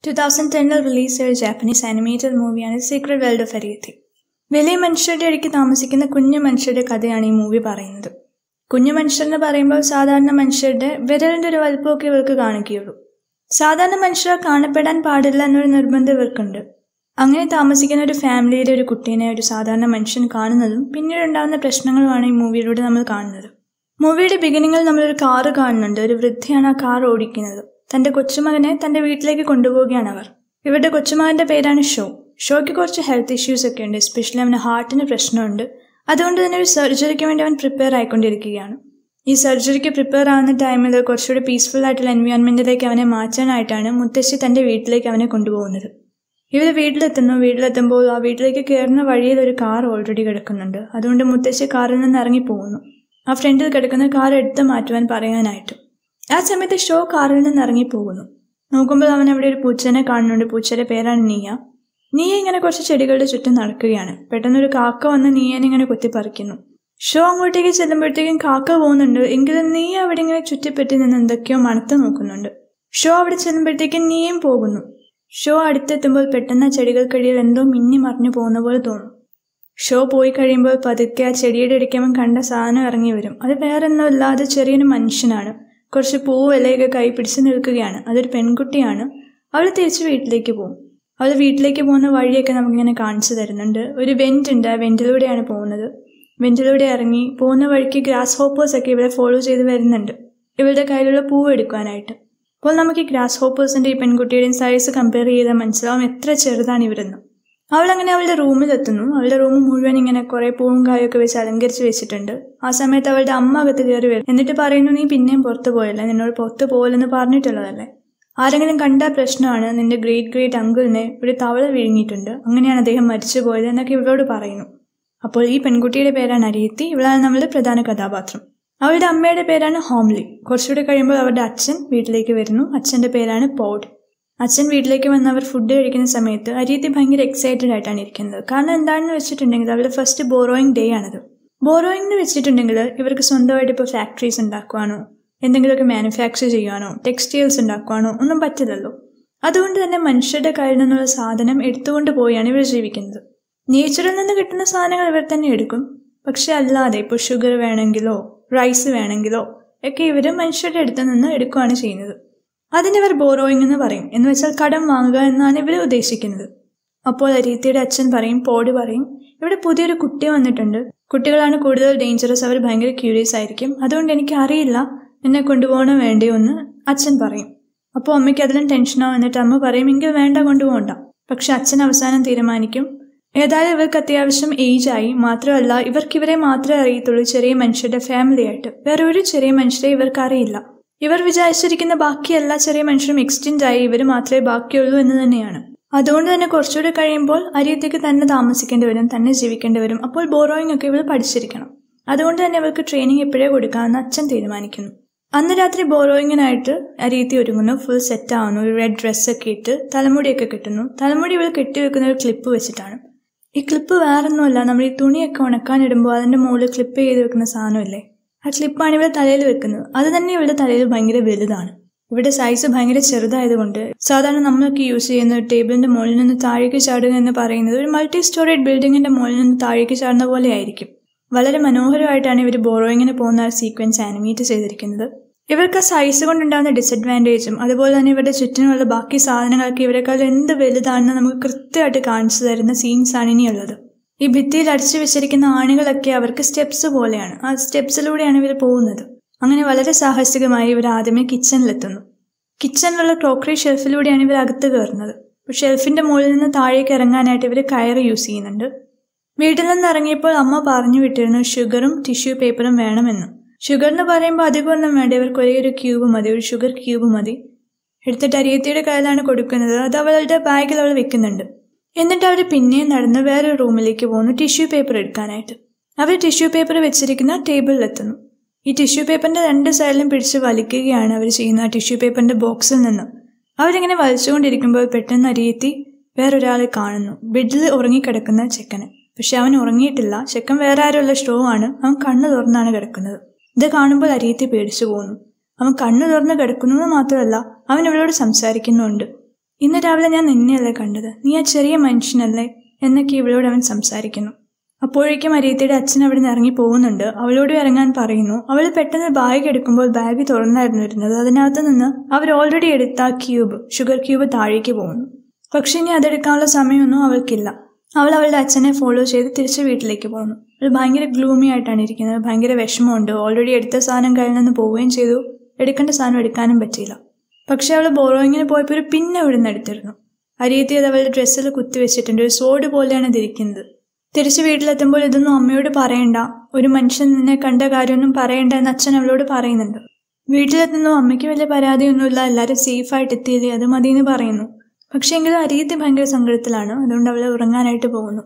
2010-ൽ release ചെയ്ത Japanese animated മൂവിയാണ് secret world of arrietty. വലിയ മനുഷ്യരുടെ ഇടയ്ക്ക് താമസിക്കുന്ന കുഞ്ഞു മനുഷ്യരുടെ കഥയാണ് ഈ മൂവി പറയുന്നത്. കുഞ്ഞു മനുഷ്യരെന്ന് പറയുമ്പോൾ സാധാരണ മനുഷ്യരുടെ വിരലിൻ്റെ ഒരു വലുപ്പമൊക്കെ ഇവർക്ക് കാണിക്കുകയുള്ളൂ. സാധാരണ മനുഷ്യർ കാണപ്പെടാൻ പാടില്ല എന്നൊരു നിർബന്ധം ഇവർക്കുണ്ട്. അങ്ങനെ താമസിക്കുന്ന ഒരു ഫാമിലിയിലെ ഒരു കുട്ടീനെ ഒരു സാധാരണ മനുഷ്യൻ കാണുന്നതും പിന്നീട് ഉണ്ടാകുന്ന പ്രശ്നങ്ങളുമാണ് ഈ മൂവിയിലൂടെ നമ്മൾ കാണുന്നത്. മൂവിയുടെ ബിഗിനിങ്ങിൽ നമ്മളൊരു കാറ് കാണുന്നുണ്ട്. ഒരു വൃദ്ധയാണ് ആ കാർ ഓടിക്കുന്നത്. തൻ്റെ കൊച്ചുമകനെ തൻ്റെ വീട്ടിലേക്ക് കൊണ്ടുപോവുകയാണ് അവർ. ഇവരുടെ കൊച്ചുമകൻ്റെ പേരാണ് ഷോ. ഷോയ്ക്ക് കുറച്ച് ഹെൽത്ത് ഇഷ്യൂസ് ഒക്കെ ഉണ്ട്. എസ്പെഷ്യലി അവന് ഹാർട്ടിന് പ്രശ്നമുണ്ട്. അതുകൊണ്ട് തന്നെ ഒരു സർജറിക്ക് വേണ്ടി അവൻ പ്രിപ്പയർ ആയിക്കൊണ്ടിരിക്കുകയാണ്. ഈ സർജറിക്ക് പ്രിപ്പയർ ആവുന്ന ടൈമിൽ കുറച്ചുകൂടി പീസ്ഫുൾ ആയിട്ടുള്ള എൻവയോൺമെൻറ്റിലേക്ക് അവനെ മാറ്റാനായിട്ടാണ് മുത്തശ്ശി തൻ്റെ വീട്ടിലേക്ക് അവനെ കൊണ്ടുപോകുന്നത്. ഇവർ വീട്ടിലെത്തുമ്പോൾ ആ വീട്ടിലേക്ക് കയറുന്ന വഴിയിൽ ഒരു കാർ ഓൾറെഡി കിടക്കുന്നുണ്ട്. അതുകൊണ്ട് മുത്തശ്ശി കാറിൽ നിന്ന് ഇറങ്ങിപ്പോകുന്നു. ആ ഫ്രണ്ടിൽ കിടക്കുന്ന കാർ എടുത്ത് മാറ്റുവാൻ പറയാനായിട്ട്. ആ സമയത്ത് ഷോ കാറിൽ നിന്ന് ഇറങ്ങിപ്പോകുന്നു. നോക്കുമ്പോൾ അവൻ അവിടെ ഒരു പൂച്ചേനെ കാണുന്നുണ്ട്. പൂച്ചയുടെ പേരാണ് നീയ. നീയ ഇങ്ങനെ കുറച്ച് ചെടികളുടെ ചുറ്റും നടക്കുകയാണ്. പെട്ടെന്നൊരു കാക്ക വന്ന് നീയനെ ഇങ്ങനെ കുത്തിപ്പറിക്കുന്നു. ഷോ അങ്ങോട്ടേക്ക് ചെല്ലുമ്പോഴത്തേക്കും കാക്ക പോകുന്നുണ്ട്. എങ്കിലും നീയ അവിടെ ഇങ്ങനെ ചുറ്റിപ്പറ്റി നിന്ന് എന്തൊക്കെയോ മണത്ത് നോക്കുന്നുണ്ട്. ഷോ അവിടെ ചെല്ലുമ്പോഴത്തേക്കും നീയും പോകുന്നു. ഷോ അടുത്തെത്തുമ്പോൾ പെട്ടെന്ന് ആ ചെടികൾക്കിടയിൽ എന്തോ മിന്നി മറിഞ്ഞു പോകുന്ന പോലെ തോന്നും. ഷോ പോയി കഴിയുമ്പോൾ പതുക്കെ ആ ചെടിയുടെ ഇടയ്ക്ക് അവൻ കണ്ട സാധനം ഇറങ്ങി വരും. അത് വേറൊന്നുമല്ല, അത് ചെറിയൊരു മനുഷ്യനാണ്. കുറച്ച് പൂവ് ഇലയൊക്കെ കൈ പിടിച്ച് നിൽക്കുകയാണ്. അതൊരു പെൺകുട്ടിയാണ്. അവൾ തിരിച്ച് വീട്ടിലേക്ക് പോകും. അവൾ വീട്ടിലേക്ക് പോകുന്ന വഴിയൊക്കെ നമുക്കിങ്ങനെ കാണിച്ചു തരുന്നുണ്ട്. ഒരു വെന്റ് ഉണ്ട്. ആ വെന്റിലൂടെയാണ് പോകുന്നത്. വെന്റിലൂടെ ഇറങ്ങി പോകുന്ന വഴിക്ക് ഗ്രാസ് ഹോപ്പേഴ്സ് ഒക്കെ ഇവിടെ ഫോളോ ചെയ്ത് വരുന്നുണ്ട്, ഇവരുടെ കയ്യിലുള്ള പൂവ് എടുക്കാനായിട്ട്. അപ്പോൾ നമുക്ക് ഈ ഗ്രാസ് ഹോപ്പേഴ്സിൻ്റെ ഈ പെൺകുട്ടിയുടെയും സൈസ് കമ്പയർ ചെയ്താൽ മനസ്സിലാവും എത്ര ചെറുതാണ് ഇവരെന്ന്. അവളങ്ങനെ അവളുടെ റൂമിലെത്തുന്നു. അവളുടെ റൂം മുഴുവൻ ഇങ്ങനെ കുറേ പൂവും കായൊക്കെ വെച്ച് അലങ്കരിച്ച് വെച്ചിട്ടുണ്ട്. ആ സമയത്ത് അവളുടെ അമ്മ അകത്ത് കയറി വരും. എന്നിട്ട് പറയുന്നു, നീ പിന്നെയും പുറത്ത് പോയല്ലേ, നിന്നോട് പുറത്ത് പോകലെന്ന് പറഞ്ഞിട്ടുള്ളതല്ലേ, ആരെങ്കിലും കണ്ടാൽ പ്രശ്നമാണ്, നിന്റെ ഗ്രേറ്റ് അങ്കിളിനെ ഒരു തവള വിഴുങ്ങിയിട്ടുണ്ട്, അങ്ങനെയാണ് അദ്ദേഹം മരിച്ചു പോയത് എന്നൊക്കെ ഇവളോട് പറയുന്നു. അപ്പോൾ ഈ പെൺകുട്ടിയുടെ പേരാണ് arrietty. ഇവളാണ് നമ്മളുടെ പ്രധാന കഥാപാത്രം. അവളുടെ അമ്മയുടെ പേരാണ് ഹോംലി. കുറച്ചുകൂടി കഴിയുമ്പോൾ അവരുടെ അച്ഛൻ വീട്ടിലേക്ക് വരുന്നു. അച്ഛൻ്റെ പേരാണ് പോഡ്. അച്ഛൻ വീട്ടിലേക്ക് വന്ന് അവർ ഫുഡ് കഴിക്കുന്ന സമയത്ത് arrietty ഭയങ്കര എക്സൈറ്റഡ് ആയിട്ടാണ് ഇരിക്കുന്നത്. കാരണം എന്താണെന്ന് വെച്ചിട്ടുണ്ടെങ്കിൽ അവളുടെ ഫസ്റ്റ് ബോറോയിങ് ഡേ ആണത്. ബോറോയിങ് എന്ന് വെച്ചിട്ടുണ്ടെങ്കിൽ ഇവർക്ക് സ്വന്തമായിട്ട് ഇപ്പോൾ ഫാക്ടറീസ് ഉണ്ടാക്കുവാനോ എന്തെങ്കിലുമൊക്കെ മാനുഫാക്ചർ ചെയ്യുവാനോ ടെക്സ്റ്റൈൽസ് ഉണ്ടാക്കുവാനോ ഒന്നും പറ്റില്ലല്ലോ. അതുകൊണ്ട് തന്നെ മനുഷ്യരുടെ കയ്യിൽ നിന്നുള്ള സാധനം എടുത്തുകൊണ്ട് പോയാണ് ഇവർ ജീവിക്കുന്നത്. നേച്ചറിൽ നിന്ന് കിട്ടുന്ന സാധനങ്ങൾ ഇവർ തന്നെ എടുക്കും. പക്ഷെ അല്ലാതെ ഇപ്പോൾ ഷുഗർ വേണമെങ്കിലോ റൈസ് വേണമെങ്കിലോ ഒക്കെ ഇവർ മനുഷ്യരുടെ അടുത്ത് നിന്ന് എടുക്കുകയാണ് ചെയ്യുന്നത്. അതിനിവർ ബോറോയിങ് എന്ന് പറയും. എന്ന് വെച്ചാൽ കടം വാങ്ങുക എന്നാണ് ഇവർ ഉദ്ദേശിക്കുന്നത്. അപ്പോൾ arriettyയുടെ അച്ഛൻ പറയും, പോഡ് പറയും, ഇവിടെ പുതിയൊരു കുട്ടി വന്നിട്ടുണ്ട്. കുട്ടികളാണ് കൂടുതൽ ഡേഞ്ചറസ്, അവർ ഭയങ്കര ക്യൂരിയസ് ആയിരിക്കും. അതുകൊണ്ട് എനിക്ക് അറിയില്ല എന്നെ കൊണ്ടുപോകണോ വേണ്ടയോ എന്ന് അച്ഛൻ പറയും. അപ്പോൾ അമ്മയ്ക്ക് അതിലും ടെൻഷനാവും. എന്നിട്ട് അമ്മ പറയും, എങ്കിൽ വേണ്ട, കൊണ്ടുപോകണ്ട. പക്ഷെ അച്ഛൻ അവസാനം തീരുമാനിക്കും. ഏതായാലും ഇവർക്ക് അത്യാവശ്യം ഏജായി. മാത്രമല്ല ഇവർക്ക് ഇവരെ മാത്രമേ അറിയത്തുള്ളൂ ചെറിയ മനുഷ്യരുടെ ഫാമിലിയായിട്ട്. വേറെ ഒരു ചെറിയ മനുഷ്യരെ ഇവർക്ക് അറിയില്ല. ഇവർ വിചാരിച്ചിരിക്കുന്ന ബാക്കി എല്ലാ ചെറിയ മനുഷ്യരും എക്സ്റ്റെൻഡ് ആയി ഇവർ മാത്രമേ ബാക്കിയുള്ളൂ എന്ന് തന്നെയാണ്. അതുകൊണ്ട് തന്നെ കുറച്ചുകൂടി കഴിയുമ്പോൾ arriettyക്ക് തന്നെ താമസിക്കേണ്ടി വരും, തന്നെ ജീവിക്കേണ്ടി വരും. അപ്പോൾ ബോറോയിങ് ഒക്കെ ഇവർ പഠിച്ചിരിക്കണം. അതുകൊണ്ട് തന്നെ ഇവർക്ക് ട്രെയിനിങ് എപ്പോഴേ കൊടുക്കാമെന്ന് അച്ഛൻ തീരുമാനിക്കുന്നു. അന്ന് രാത്രി ബോറോയിങ്ങിനായിട്ട് arrietty ഒരുങ്ങുന്നു. ഫുൾ സെറ്റ് ആവുന്നു. ഒരു റെഡ് ഡ്രസ്സൊക്കെ ഇട്ട് തലമുടിയൊക്കെ കെട്ടുന്നു. തലമുടി ഇവർ കെട്ടിവെക്കുന്ന ഒരു ക്ലിപ്പ് വെച്ചിട്ടാണ്. ഈ ക്ലിപ്പ് വേറൊന്നുമല്ല, നമ്മൾ ഈ തുണിയൊക്കെ ഉണക്കാനിടുമ്പോൾ അതിൻ്റെ മുകളിൽ ക്ലിപ്പ് ചെയ്ത് വെക്കുന്ന സാധനമില്ലേ, ആ ക്ലിപ്പാണ് ഇവിടെ തലയിൽ വെക്കുന്നത്. അത് തന്നെ ഇവിടെ തലയിൽ ഭയങ്കര വലുതാണ്. ഇവിടെ സൈസ് ഭയങ്കര ചെറുതായതുകൊണ്ട് സാധാരണ നമ്മളൊക്കെ യൂസ് ചെയ്യുന്ന ടേബിളിൻ്റെ മുകളിൽ നിന്ന് താഴേക്ക് ചാടുക എന്ന് പറയുന്നത് ഒരു മൾട്ടി സ്റ്റോറേഡ് ബിൽഡിങ്ങിൻ്റെ മുകളിൽ നിന്ന് താഴേക്ക് ചാടുന്ന പോലെ ആയിരിക്കും. വളരെ മനോഹരമായിട്ടാണ് ഇവർ ബോറോയിങ്ങിന് പോകുന്ന ആ സീക്വൻസ് ആനിമേറ്റ് ചെയ്തിരിക്കുന്നത്. ഇവർക്ക് ആ സൈസ് കൊണ്ടുണ്ടാകുന്ന ഡിസഡ്വാൻറ്റേജും അതുപോലെ തന്നെ ഇവരുടെ ചുറ്റിനുള്ള ബാക്കി സാധനങ്ങളൊക്കെ ഇവരെക്കാൾ എന്ത് വലുതാണെന്ന് നമുക്ക് കൃത്യമായിട്ട് കാണിച്ചു തരുന്ന സീൻസാണ് ഇനിയുള്ളത്. ഈ ഭിത്തിയിൽ അടിച്ചു വെച്ചിരിക്കുന്ന ആണികളൊക്കെ അവർക്ക് സ്റ്റെപ്സ് പോലെയാണ്. ആ സ്റ്റെപ്സിലൂടെയാണ് ഇവർ പോകുന്നത്. അങ്ങനെ വളരെ സാഹസികമായി ഇവർ ആദ്യമേ കിച്ചണിലെത്തുന്നു. കിച്ചണിലുള്ള ക്രോക്കറി ഷെൽഫിലൂടെയാണ് ഇവർ അകത്ത് കയറുന്നത്. അപ്പോൾ ഷെൽഫിൻ്റെ മുകളിൽ നിന്ന് താഴേക്ക് ഇറങ്ങാനായിട്ട് ഇവർ കയറ് യൂസ് ചെയ്യുന്നുണ്ട്. വീട്ടിൽ നിന്ന് ഇറങ്ങിയപ്പോൾ അമ്മ പറഞ്ഞു വിട്ടിരുന്നു ഷുഗറും ടിഷ്യൂ പേപ്പറും വേണമെന്ന്. ഷുഗർ എന്ന് പറയുമ്പോൾ അധികമൊന്നും വേണ്ട, ഇവർക്ക് ഒരേ ഒരു ക്യൂബ് മതി, ഒരു ഷുഗർ ക്യൂബ് മതി. എടുത്തിട്ട് arriettyയുടെ കയ്യിലാണ് കൊടുക്കുന്നത്. അത് അവളുടെ ബാഗിൽ അവൾ വെക്കുന്നുണ്ട്. എന്നിട്ട് അവർ പിന്നെയും നടന്ന് വേറൊരു റൂമിലേക്ക് പോകുന്നു ടിഷ്യൂ പേപ്പർ എടുക്കാനായിട്ട്. അവർ ടിഷ്യൂ പേപ്പർ വെച്ചിരിക്കുന്ന ടേബിളിലെത്തുന്നു. ഈ ടിഷ്യൂ പേപ്പറിൻ്റെ രണ്ട് സൈഡിലും പിടിച്ച് വലിക്കുകയാണ് അവർ ചെയ്യുന്നത്. ആ ടിഷ്യൂ പേപ്പറിൻ്റെ ബോക്സിൽ നിന്ന് അവരിങ്ങനെ വലിച്ചുകൊണ്ടിരിക്കുമ്പോൾ പെട്ടെന്ന് arrietty വേറൊരാളെ കാണുന്നു. ബെഡിൽ ഉറങ്ങിക്കിടക്കുന്ന ചെക്കന്. പക്ഷെ അവൻ ഉറങ്ങിയിട്ടില്ല. ചെക്കൻ വേറെ ആരുള്ള ഷോ ആണ്. അവൻ കണ്ണ് തുറന്നാണ് കിടക്കുന്നത്. ഇത് കാണുമ്പോൾ arrietty പേടിച്ചു പോകുന്നു. അവൻ കണ്ണു തുറന്ന് കിടക്കുന്നു മാത്രമല്ല അവൻ ഇവളോട് സംസാരിക്കുന്നുണ്ട്. ഇന്ന് രാവിലെ ഞാൻ നിന്നെയല്ലേ കണ്ടത്, നീ ആ ചെറിയ മനുഷ്യനല്ലേ എന്നൊക്കെ ഇവളോട് അവൻ സംസാരിക്കുന്നു. അപ്പോഴേക്കും അരീത്തിയുടെ അച്ഛൻ അവിടെ നിന്ന് ഇറങ്ങി പോകുന്നുണ്ട്. അവളോട് ഇറങ്ങാൻ പറയുന്നു. അവൾ പെട്ടെന്ന് ബാഗ് എടുക്കുമ്പോൾ ബാഗ് തുറന്നായിരുന്നു ഇരുന്നത്. അതിനകത്ത് നിന്ന് അവർ ഓൾറെഡി എടുത്ത ഷുഗർ ക്യൂബ് താഴേക്ക് പോകുന്നു. പക്ഷെ ഇനി അതെടുക്കാനുള്ള സമയമൊന്നും അവൾക്കില്ല. അവൾ അവളുടെ അച്ഛനെ ഫോളോ ചെയ്ത് തിരിച്ച് വീട്ടിലേക്ക് പോകുന്നു. അവൾ ഭയങ്കര ഗ്ലൂമി ആയിട്ടാണ് ഇരിക്കുന്നത്. ഭയങ്കര വിഷമമുണ്ട്. ഓൾറെഡി എടുത്ത സാധനം കഴിഞ്ഞ് നിന്ന് പോവുകയും ചെയ്തു. എടുക്കേണ്ട സാധനം എടുക്കാനും പറ്റിയില്ല. പക്ഷെ അവൾ ബോറോയിങ്ങിന് പോയപ്പോൾ ഒരു പിന്നെ അവിടെ നിന്ന് എടുത്തിരുന്നു. അരീത്തി അത് അവളുടെ ഡ്രസ്സിൽ കുത്തിവെച്ചിട്ടുണ്ട്. ഒരു സോഡ് പോലെയാണ് ഇതിരിക്കുന്നത്. തിരിച്ച് വീട്ടിലെത്തുമ്പോൾ ഇതൊന്നും അമ്മയോട് പറയണ്ട, ഒരു മനുഷ്യൻ നിന്നെ കണ്ട കാര്യമൊന്നും പറയണ്ട എന്ന് അച്ഛൻ അവളോട് പറയുന്നുണ്ട്. വീട്ടിലെത്തുന്നു. അമ്മയ്ക്ക് വലിയ പരാതിയൊന്നുമില്ല, എല്ലാവരും സേഫായിട്ട് എത്തിയില്ലേ, അത് മതിയെന്ന് പറയുന്നു. പക്ഷെ എങ്കിലും അരീത്തി ഭയങ്കര സങ്കടത്തിലാണ്. അതുകൊണ്ട് അവൾ ഉറങ്ങാനായിട്ട് പോകുന്നു.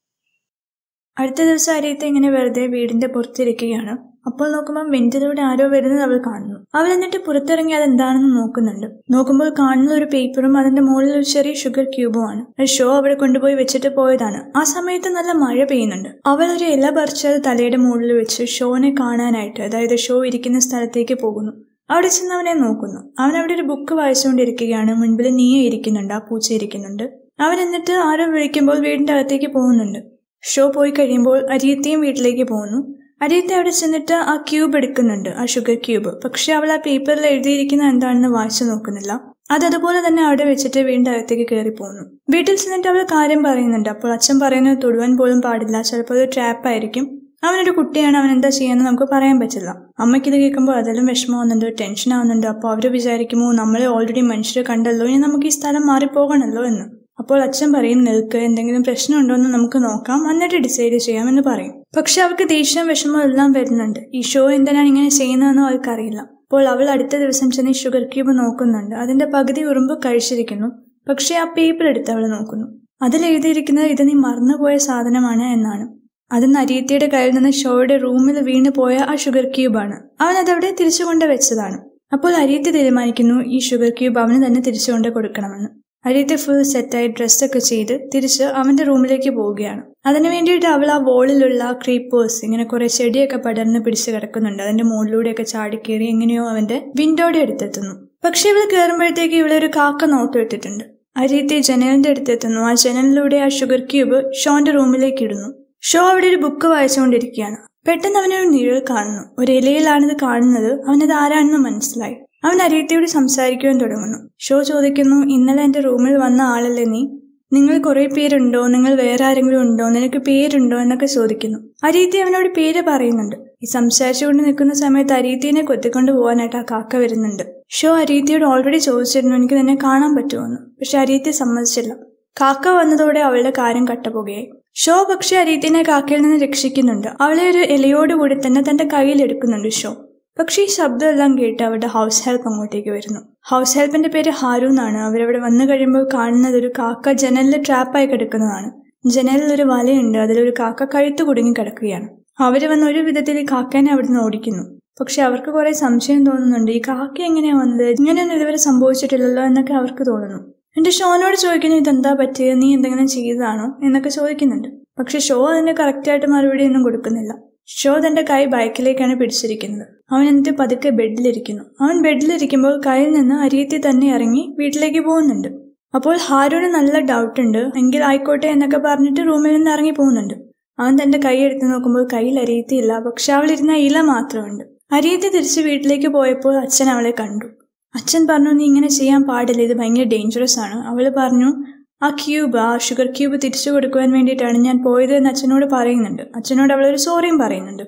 അടുത്ത ദിവസം അരീത്തി ഇങ്ങനെ വെറുതെ വീടിന്റെ പുറത്തിരിക്കുകയാണ്. അപ്പോൾ നോക്കുമ്പോൾ വെന്റിലൂടെ ആരോ വരുന്നത് അവൾ കാണുന്നു. അവൾ എന്നിട്ട് പുറത്തിറങ്ങി അതെന്താണെന്ന് നോക്കുന്നുണ്ട്. നോക്കുമ്പോൾ കാണുന്ന ഒരു പേപ്പറും അതിന്റെ മുകളിൽ ഒരു ചെറിയ ഷുഗർ ക്യൂബുമാണ്. അത് ഷോ അവിടെ കൊണ്ടുപോയി വെച്ചിട്ട് പോയതാണ്. ആ സമയത്ത് നല്ല മഴ പെയ്യുന്നുണ്ട്. അവൾ ഒരു ഇല പറിച്ചത് തലയുടെ മുകളിൽ വെച്ച് ഷോനെ കാണാനായിട്ട്, അതായത് ഷോ ഇരിക്കുന്ന സ്ഥലത്തേക്ക് പോകുന്നു. അവിടെ ചെന്ന് അവനെ നോക്കുന്നു. അവൻ അവിടെ ഒരു ബുക്ക് വായിച്ചുകൊണ്ടിരിക്കുകയാണ്. മുൻപിൽ നീയ ഇരിക്കുന്നുണ്ട്, ആ പൂച്ച ഇരിക്കുന്നുണ്ട്. അവൻ എന്നിട്ട് ആരോ വിളിക്കുമ്പോൾ വീടിന്റെ അകത്തേക്ക് പോകുന്നുണ്ട്. ഷോ പോയി കഴിയുമ്പോൾ അരീത്തിയും വീട്ടിലേക്ക് പോകുന്നു. അരീത്തി അവിടെ ചെന്നിട്ട് ആ ക്യൂബ് എടുക്കുന്നുണ്ട്, ആ ഷുഗർ ക്യൂബ്. പക്ഷെ അവൾ ആ പേപ്പറിൽ എഴുതിയിരിക്കുന്ന എന്താണെന്ന് വായിച്ചു നോക്കുന്നില്ല. അതുപോലെ തന്നെ അവിടെ വെച്ചിട്ട് വീടിന്റെ അകത്തേക്ക് കയറി പോകുന്നു. വീട്ടിൽ ചെന്നിട്ട് അവൾ കാര്യം പറയുന്നുണ്ട്. അപ്പോൾ അച്ഛൻ പറയുന്നത് തൊടുവാൻ പോലും പാടില്ല, ചിലപ്പോൾ ഒരു ട്രാപ്പായിരിക്കും. അവനൊരു കുട്ടിയാണ്, അവൻ എന്താ ചെയ്യാന്ന് നമുക്ക് പറയാൻ പറ്റില്ല. അമ്മയ്ക്കിത് കേൾക്കുമ്പോൾ അതെല്ലാം വിഷമമാവുന്നുണ്ട്, ടെൻഷൻ ആവുന്നുണ്ട്. അപ്പോൾ അവർ വിചാരിക്കുമോ നമ്മളെ ഓൾറെഡി മനുഷ്യരെ കണ്ടല്ലോ, ഇനി നമുക്ക് ഈ സ്ഥലം മാറിപ്പോകണല്ലോ എന്ന്. അപ്പോൾ അച്ഛൻ പറയും, നിൽക്ക്, എന്തെങ്കിലും പ്രശ്നമുണ്ടോ എന്ന് നമുക്ക് നോക്കാം, എന്നിട്ട് ഡിസൈഡ് ചെയ്യാമെന്ന് പറയും. പക്ഷെ അവൾക്ക് ദേഷ്യം വിഷമം എല്ലാം വരുന്നുണ്ട്. ഈ ഷോ എന്തിനാണ് ഇങ്ങനെ ചെയ്യുന്നതെന്നും അവൾക്കറിയില്ല. അപ്പോൾ അവൾ അടുത്ത ദിവസം ചെന്ന് ഷുഗർ ക്യൂബ് നോക്കുന്നുണ്ട്. അതിന്റെ പകുതി ഉറുമ്പ് കഴിച്ചിരിക്കുന്നു. പക്ഷെ ആ പേപ്പർ എടുത്ത് അവൾ നോക്കുന്നു. അതിൽ എഴുതിയിരിക്കുന്നത് ഇത് നീ മറന്നുപോയ സാധനമാണ് എന്നാണ്. അത് അരീത്തിയുടെ കയ്യിൽ നിന്ന് ഷോയുടെ റൂമിൽ വീണ് പോയ ആ ഷുഗർ ക്യൂബാണ്. അവൻ അതവിടെ തിരിച്ചുകൊണ്ട് വെച്ചതാണ്. അപ്പോൾ അരീത്തി തീരുമാനിക്കുന്നു ഈ ഷുഗർ ക്യൂബ് അവന് തന്നെ തിരിച്ചുകൊണ്ട് കൊടുക്കണമെന്ന്. അരീത്തി ഫുൾ സെറ്റായി ഡ്രസ്സൊക്കെ ചെയ്ത് തിരിച്ച് അവന്റെ റൂമിലേക്ക് പോവുകയാണ്. അതിനു വേണ്ടിയിട്ട് അവൾ ആ വോളിലുള്ള ക്രീപ്പേഴ്സ്, ഇങ്ങനെ കുറെ ചെടിയൊക്കെ പടർന്ന് പിടിച്ച് കിടക്കുന്നുണ്ട്, അതിന്റെ മുകളിലൂടെയൊക്കെ ചാടിക്കേറി എങ്ങനെയോ അവന്റെ വിൻഡോയുടെ അടുത്തെത്തുന്നു. പക്ഷെ ഇവൾ കയറുമ്പോഴത്തേക്ക് ഇവിടെ ഒരു കാക്ക നോട്ടം ഇട്ടിട്ടുണ്ട്. അരീത്തി ജനലിന്റെ അടുത്തെത്തുന്നു. ആ ജനലിലൂടെ ആ ഷുഗർ ക്യൂബ് ഷോന്റെ റൂമിലേക്ക് ഇടുന്നു. ഷോ അവിടെ ഒരു ബുക്ക് വായിച്ചുകൊണ്ടിരിക്കുകയാണ്. പെട്ടെന്ന് അവനൊരു നിഴൽ കാണുന്നു. ഒരു ഇലയിലാണിത് കാണുന്നത്. അവനത് ആരാണെന്ന് മനസ്സിലായി. അവൻ അരീത്തിയോട് സംസാരിക്കുവാൻ തുടങ്ങുന്നു. ഷോ ചോദിക്കുന്നു, ഇന്നലെ എന്റെ റൂമിൽ വന്ന ആളല്ലേ നീ? നിങ്ങൾ കുറെ പേരുണ്ടോ? നിങ്ങൾ വേറെ ആരെങ്കിലും ഉണ്ടോ? നിനക്ക് പേരുണ്ടോ എന്നൊക്കെ ചോദിക്കുന്നു. അരീത്തി അവനോട് പേര് പറയുന്നുണ്ട്. ഈ സംസാരിച്ചുകൊണ്ട് നിൽക്കുന്ന സമയത്ത് അരീത്തിനെ കൊത്തിക്കൊണ്ട് പോകാനായിട്ട് ആ കാക്ക വരുന്നുണ്ട്. ഷോ അരീത്തിയോട് ഓൾറെഡി ചോദിച്ചിരുന്നു എനിക്ക് നിന്നെ കാണാൻ പറ്റുമോന്ന്. പക്ഷെ അരീത്തി സമ്മതിച്ചില്ല. കാക്ക വന്നതോടെ അവളുടെ കാര്യം കട്ടപ്പുകയായി. ഷോ പക്ഷെ അരീത്തിനെ കാക്കയിൽ നിന്ന് രക്ഷിക്കുന്നുണ്ട്. അവളെ ഒരു ഇലയോടുകൂടി തന്നെ തന്റെ കയ്യിൽ എടുക്കുന്നുണ്ട് ഷോ. പക്ഷെ ഈ ശബ്ദമെല്ലാം കേട്ട് അവരുടെ ഹൗസ് ഹെൽപ്പ് അങ്ങോട്ടേക്ക് വരുന്നു. ഹൗസ് ഹെൽപ്പിന്റെ പേര് ഹാരു എന്നാണ്. അവരവിടെ വന്നു കഴിയുമ്പോൾ കാണുന്നത് ഒരു കാക്ക ജനലിൽ ട്രാപ്പായി കിടക്കുന്നതാണ്. ജനലിൽ ഒരു വലയുണ്ട്, അതിലൊരു കാക്ക കഴുത്ത് കുടുങ്ങി കിടക്കുകയാണ്. അവര് വന്ന് ഒരു വിധത്തിൽ ഈ കാക്കേനെ അവിടുന്ന് ഓടിക്കുന്നു. പക്ഷെ അവർക്ക് കുറെ സംശയം തോന്നുന്നുണ്ട്. ഈ കാക്ക എങ്ങനെയാ വന്നത്? ഇങ്ങനെയൊന്നും ഇതുവരെ സംഭവിച്ചിട്ടില്ലല്ലോ എന്നൊക്കെ അവർക്ക് തോന്നുന്നു. എന്റെ ഷോനോട് ചോദിക്കുന്നു ഇതെന്താ പറ്റിയത്, നീ എന്തെങ്കിലും ചെയ്തതാണോ എന്നൊക്കെ ചോദിക്കുന്നുണ്ട്. പക്ഷെ ഷോ അതിന് കറക്റ്റായിട്ട് മറുപടി ഒന്നും കൊടുക്കുന്നില്ല. ഷോ തന്റെ കൈ ബൈക്കിലേക്കാണ് പിടിച്ചിരിക്കുന്നത്. അവൻ എന്നിട്ട് പതുക്കെ ബെഡിലിരിക്കുന്നു. അവൻ ബെഡിലിരിക്കുമ്പോൾ കയ്യിൽ നിന്ന് അരീത്തി തന്നെ ഇറങ്ങി വീട്ടിലേക്ക് പോകുന്നുണ്ട്. അപ്പോൾ ഹാരുവിന് നല്ല ഡൗട്ട് ഉണ്ട്. എങ്കിൽ ആയിക്കോട്ടെ എന്നൊക്കെ പറഞ്ഞിട്ട് റൂമിൽ നിന്ന് ഇറങ്ങി പോകുന്നുണ്ട്. അവൻ തന്റെ കൈ എടുത്ത് നോക്കുമ്പോൾ കയ്യിൽ അരീത്തിയില്ല. പക്ഷെ അവളിരുന്ന ഇല മാത്രമുണ്ട്. അരീത്തി തിരിച്ച് വീട്ടിലേക്ക് പോയപ്പോൾ അച്ഛൻ അവളെ കണ്ടു. അച്ഛൻ പറഞ്ഞു, നീ ഇങ്ങനെ ചെയ്യാൻ പാടില്ല, ഇത് ഭയങ്കര ഡേഞ്ചറസ് ആണ്. അവൾ പറഞ്ഞു, ആ ഷുഗർ ക്യൂബ് തിരിച്ചു കൊടുക്കുവാൻ വേണ്ടിയിട്ടാണ് ഞാൻ പോയത് എന്ന് അച്ഛനോട് പറയുന്നുണ്ട്. അച്ഛനോട് അവളൊരു സോറിയും പറയുന്നുണ്ട്.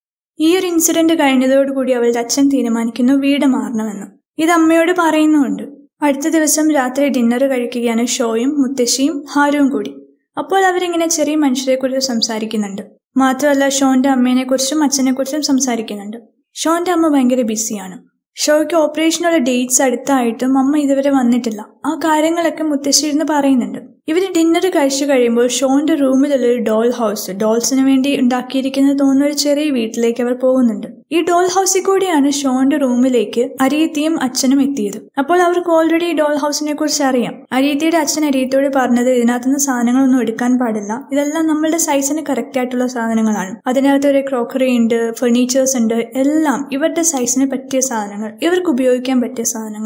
ഈ ഒരു ഇൻസിഡന്റ് കഴിഞ്ഞതോടുകൂടി അവളുടെ അച്ഛൻ തീരുമാനിക്കുന്നു വീട് മാറണമെന്ന്. ഇത് അമ്മയോട് പറയുന്നുമുണ്ട്. അടുത്ത ദിവസം രാത്രി ഡിന്നർ കഴിക്കുകയാണ് ഷോയും മുത്തശ്ശിയും ഹാരുവും കൂടി. അപ്പോൾ അവരിങ്ങനെ ചെറിയ മനുഷ്യരെക്കുറിച്ച് സംസാരിക്കുന്നുണ്ട്. മാത്രമല്ല ഷോന്റെ അമ്മേനെ കുറിച്ചും അച്ഛനെ കുറിച്ചും സംസാരിക്കുന്നുണ്ട്. ഷോന്റെ അമ്മ ഭയങ്കര ബിസിയാണ്. ഷോയ്ക്ക് ഓപ്പറേഷനുള്ള ഡേറ്റ്സ് അടുത്തായിട്ടും അമ്മ ഇതുവരെ വന്നിട്ടില്ല. ആ കാര്യങ്ങളൊക്കെ മുത്തശ്ശി ഇരുന്ന് പറയുന്നുണ്ട്. ഇവര് ഡിന്നർ കഴിച്ചു കഴിയുമ്പോൾ ഷോന്റെ റൂമിലുള്ളൊരു ഡോൾ ഹൗസ്, ഡോൾസിന് വേണ്ടി ഉണ്ടാക്കിയിരിക്കുന്നത് തോന്നുന്ന ഒരു ചെറിയ വീട്ടിലേക്ക് അവർ പോകുന്നുണ്ട്. ഈ ഡോൾ ഹൗസിൽ കൂടിയാണ് ഷോന്റെ റൂമിലേക്ക് അരീത്തിയും അച്ഛനും എത്തിയത്. അപ്പോൾ അവർക്ക് ഓൾറെഡി ഈ ഡോൾ ഹൗസിനെ കുറിച്ച് അറിയാം. അരീത്തിയുടെ അച്ഛൻ അരീത്തിയോട് പറഞ്ഞത് ഇതിനകത്തുനിന്ന് സാധനങ്ങളൊന്നും എടുക്കാൻ പാടില്ല, ഇതെല്ലാം നമ്മളുടെ സൈസിന് കറക്റ്റ് ആയിട്ടുള്ള സാധനങ്ങളാണ്. അതിനകത്ത് ഒരു ക്രോക്കറി ഉണ്ട്, ഫർണിച്ചേഴ്സ് ഉണ്ട്, എല്ലാം ഇവരുടെ സൈസിന് പറ്റിയ സാധനങ്ങൾ, ഇവർക്ക് ഉപയോഗിക്കാൻ പറ്റിയ സാധനങ്ങൾ